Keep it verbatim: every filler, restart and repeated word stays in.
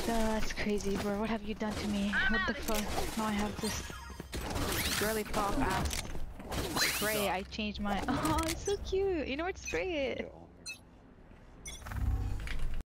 That's crazy, bro. What have you done to me? What the fuck? Now I have this girly pop ass spray. I changed my. Oh, it's so cute. You know where to spray it.